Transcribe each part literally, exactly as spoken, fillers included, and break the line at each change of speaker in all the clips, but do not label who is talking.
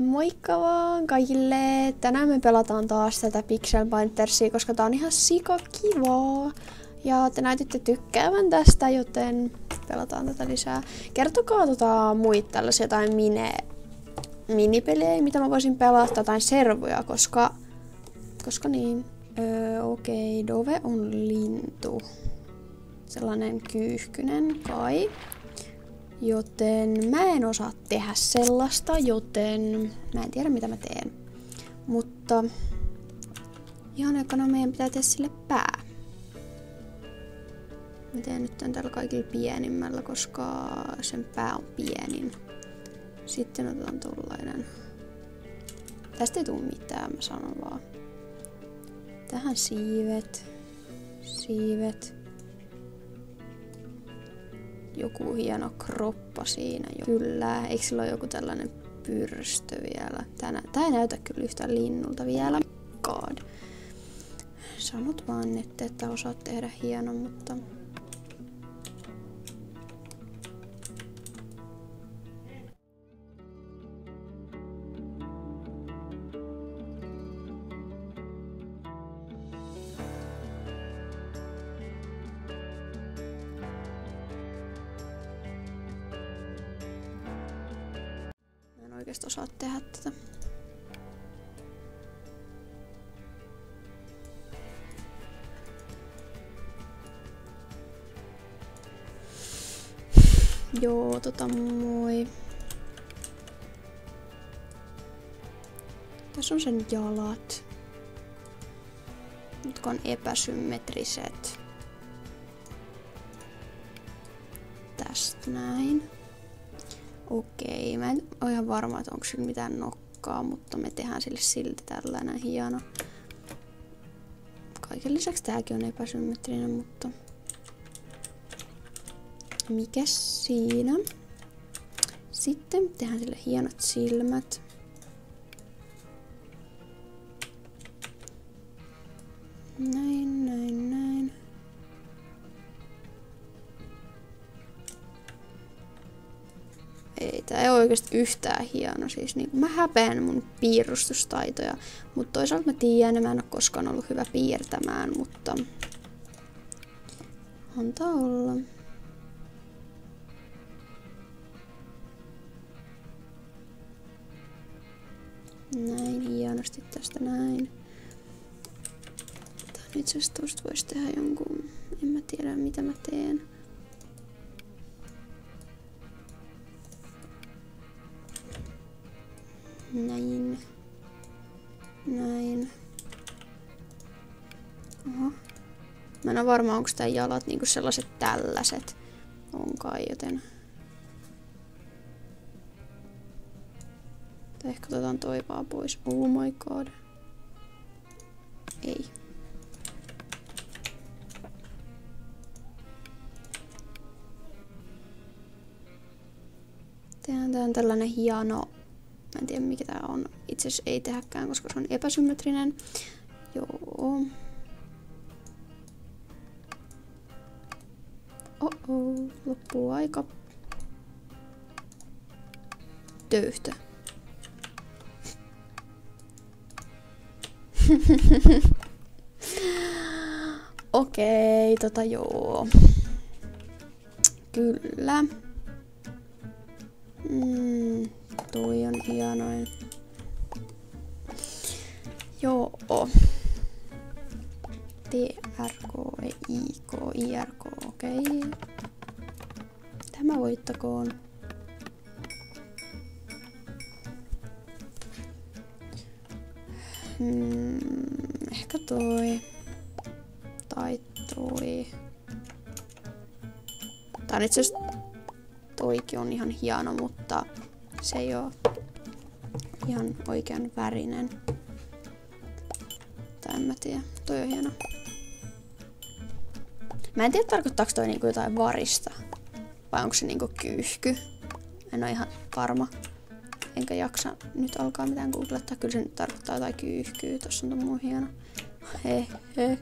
Moikka vaan kaikille! Tänään me pelataan taas tätä Pixel Paintersia, koska tää on ihan sika kivaa. Ja te näytitte tykkäävän tästä, joten pelataan tätä lisää. Kertokaa tota muita tällaisia jotain mine, minipelejä, mitä mä voisin pelata, tai servoja, koska... Koska niin. Öö, okei, okay. Dove on lintu. Sellainen kyyhkynen kai. Joten mä en osaa tehdä sellaista, joten mä en tiedä mitä mä teen. Mutta ihan ekana meidän pitää tehdä sille pää. Mä teen nyt tän tällä kaikilla pienimmällä, koska sen pää on pienin. Sitten otetaan tollainen. Tästä ei tule mitään, mä sanon vaan. Tähän siivet. Siivet. Joku hieno kroppa siinä jo. Kyllä, eikö sillä ole joku tällainen pyrstö vielä? Tänä, tää ei näytä kyllä yhtään linnulta vielä. God. Sanot vaan, että et osaat tehdä hienon, mutta... Oikeesti osaa tehdä tätä. Joo, tota moi. Tässä on sen jalat, jotka on epäsymmetriset. Tästä näin. Okei, mä en ole ihan varma, että onko sillä mitään nokkaa, mutta me tehdään sille silti tällainen hieno. Kaiken lisäksi tääkin on epäsymmetrinen, mutta... Mikäs siinä? Sitten tehdään sille hienot silmät. Näin, näin, näin. Ei, tää ei ole oikeesti yhtään hieno. Siis niin, mä häpeän mun piirustustaitoja, mutta toisaalta mä tiedän, että mä en ole koskaan ollut hyvä piirtämään, mutta antaa olla. Näin hienosti tästä näin. Tää itse asiassa tosta vois tehdä jonkun, en mä tiedä mitä mä teen. Näin. Näin. Oho. Mä en oo varma, onko tää jalat niinku sellaiset tällaiset. On kai, joten... Tai ehkä otetaan toi vaan pois. Oh my god. Ei. Tehdään tää tällainen hieno... Mä en tiedä mikä tää on. Itse asiassa ei tehdäkään, koska se on epäsymmetrinen. Joo. Oh-oh, loppuu aika. Töyhtö. Okei, okay, tota joo. Kyllä. Mm. Toi on hienoin. Joo. T, R, K, I, K, I, R, K, okei. Okay. Tämä voittakoon. Hmm, ehkä toi. Tai toi. Tää on itse asiassa... Toikin on ihan hieno, mutta... Se ei oo ihan oikean värinen. Tai en mä tiedä. Toi on hieno. Mä en tiedä tarkoittaako toi niinku jotain varista. Vai onko se niinku kyyhky. En oo ihan varma. Enkä jaksa nyt alkaa mitään googlettaa. Kyllä se nyt tarkoittaa jotain kyyhkyä. Tossa on tommoinen hieno. He he.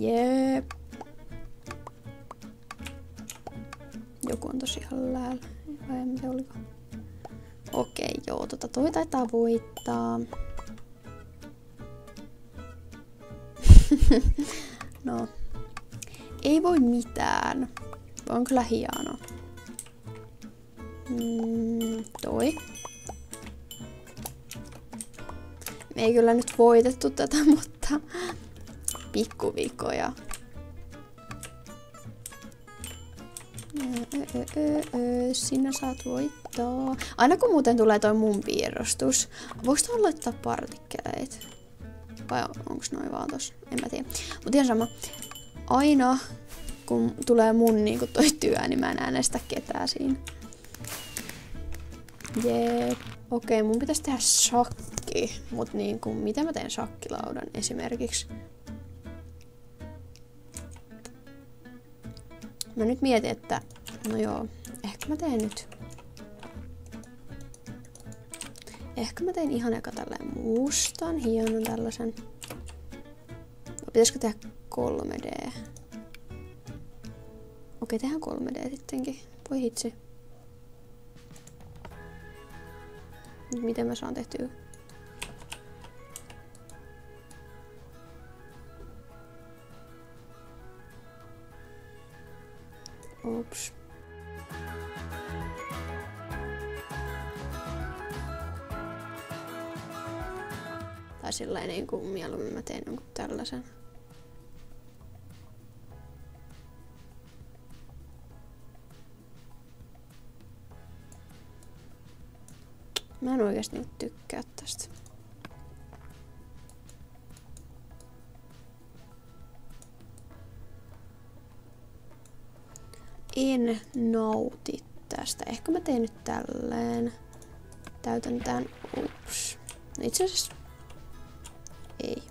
Jep. Joku on tosi ihan läällä. niin se oliko? Okei, joo, tota toi taitaa voittaa. No, ei voi mitään. Toi on kyllä hieno. Mm, toi. Me ei kyllä nyt voitettu tätä, mutta pikkuvikoja. Sinä saat voittaa. Aina kun muuten tulee toi mun piirrostus, voiko tuohon laittaa partikkeleita? Vai onko noin vaan tossa? En mä tiedä. Mut ihan sama. Aina kun tulee mun niinku toi työ, niin mä en äänestä ketään siinä. Jee. Okei, mun pitäisi tehdä shakki. Mut niinku, miten mä teen shakkilaudan esimerkiksi? Mä nyt mietin, että no joo, ehkä mä teen nyt. Ehkä mä teen ihan eka tälleen mustan, hienon tällaisen. Pitäisikö tehdä kolme D? Okei, tehdään kolme D sittenkin. Voi hitsi. Miten mä saan tehtyä? Ups. Tai silleen niin kuin mieluummin mä teen jonkun tällaisen. Mä en oikeesti nyt tykkää tästä. En nauti tästä. Ehkä mä teen nyt tälleen. Täytän tän. Ups. No itse asiassa ei.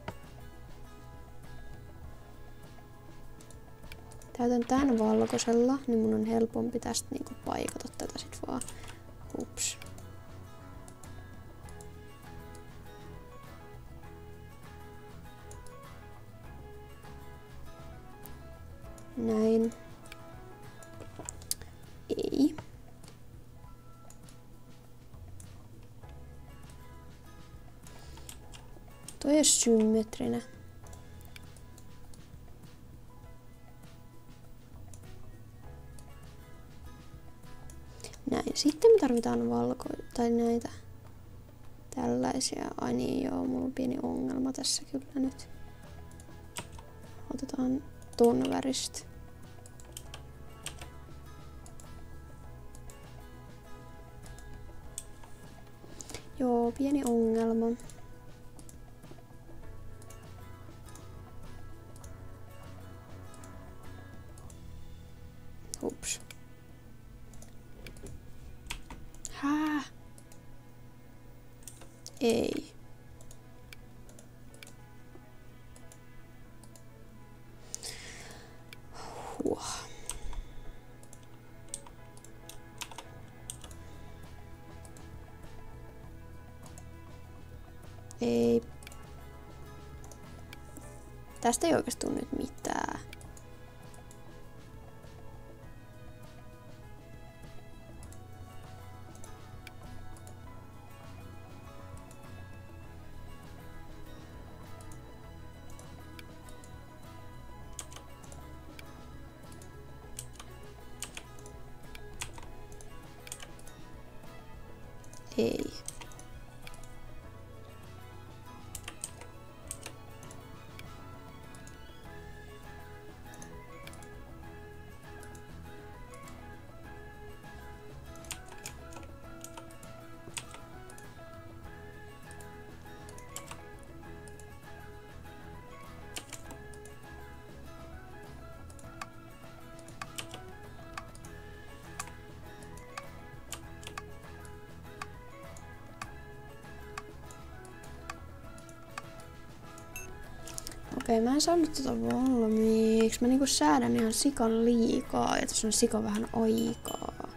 Täytän tän valkoisella, niin mun on helpompi tästä niinku paikata tätä sit vaan. Ups. Näin. Ei. Toi ei ole symmetrinen. Näin. Sitten me tarvitaan valkoja tai näitä tällaisia. Ai niin joo, mulla on pieni ongelma tässä kyllä nyt. Otetaan ton väristä. Joo, pieni ongelma. Ups. Hää? Ei. Huh. Ei. Tästä ei oikeesti tule nyt mitään. Ei. Okei, mä en saanut tota valmiiksi. Mä niinku säädän ihan sikan liikaa ja tässä on sikan vähän aikaa.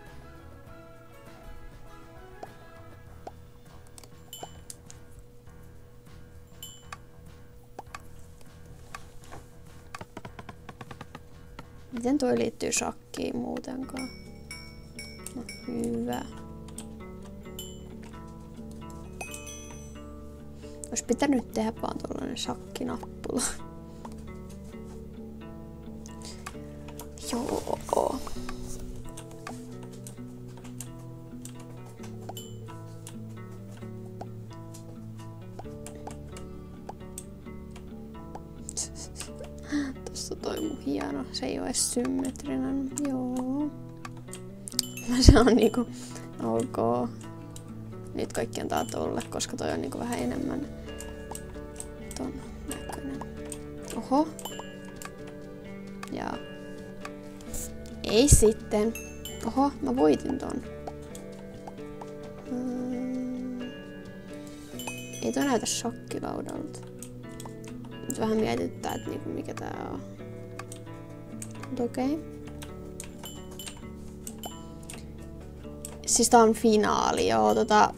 Miten toi liittyy shakkiin muutenkaan? No, hyvä. Ois pitänyt tehdä vaan tollanen shakkinappula. Joo. Tossa toi mun hieno. Se ei oo edes symmetrinen. Joo. Se on niinku ok. Nyt kaikki antaa tolle, koska toi on niinku vähän enemmän ton näköinen. Oho. Ja. Ei sitten. Oho, mä voitin ton. Hmm. Ei toi näytä shakkilaudalta. Nyt vähän mietittää, että niinku mikä tää on. Mut okei. Okay. Siis tää on finaali, joo, tota...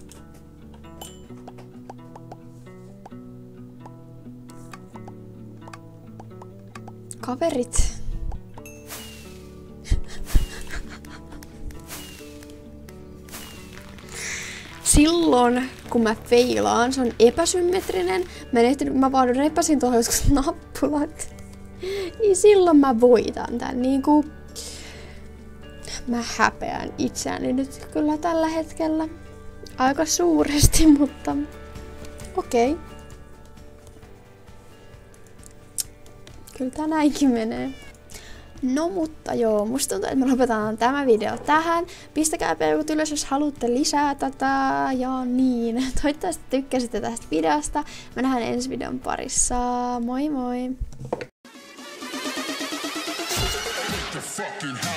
Kaverit. Silloin, kun mä feilaan, se on epäsymmetrinen. Mä, ehtinyt, mä vaan repäsin tuohon joskus nappulat. Niin silloin mä voitan tän niinku... Mä häpeän itseäni nyt kyllä tällä hetkellä. Aika suuresti, mutta okei. Okay. Kyllä tää näinkin menee. No mutta joo, musta tuntuu, että me lopetetaan tämä video tähän. Pistäkää peukut ylös, jos haluatte lisää tätä ja niin. Toivottavasti tykkäsitte tästä videosta. Me nähdään ensi videon parissa. Moi moi!